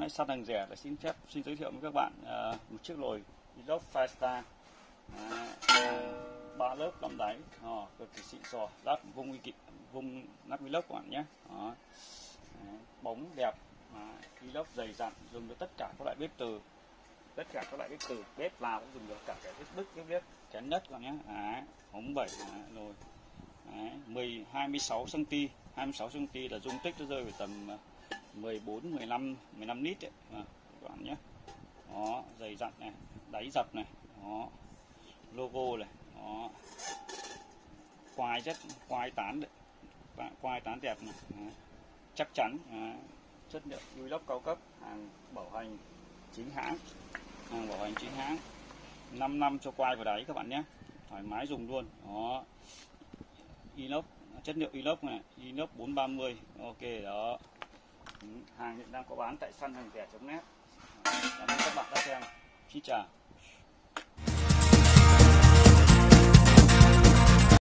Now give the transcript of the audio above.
Săn hàng rẻ là xin giới thiệu với các bạn một chiếc nồi inox Firestar 3 lớp làm đáy, cực kỳ xịn sò, lát vung nắp inox các bạn nhé. Bóng đẹp, inox dày dặn, dùng được tất cả các loại bếp từ, bếp nào cũng dùng được, cả cái bếp Đức, bếp chén nhất các bạn nhé. Ống 7 rồi 26 cm là dung tích nó rơi vào tầm 15 lít đấy, các bạn nhé. Đó, dày dặn này, đáy dập này, đó, logo này, đó, quai tán đẹp này, chắc chắn, chất lượng inox cao cấp, hàng bảo hành chính hãng, 5 năm cho quai và đáy các bạn nhé, thoải mái dùng luôn. Đó, inox, chất liệu inox này, inox 430, ok đó. Hàng hiện đang có bán tại săn hàng rẻ.net. Cảm ơn các bạn đã xem. Xin chào.